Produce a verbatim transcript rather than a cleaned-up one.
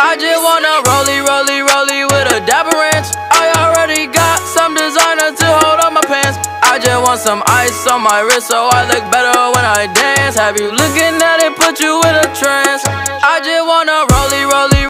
I just wanna rollie, rollie, rollie with a dapper ranch. I already got some designer to hold on my pants. I just want some ice on my wrist so I look better when I dance. Have you looking at it, put you in a trance. I just wanna rollie, rollie,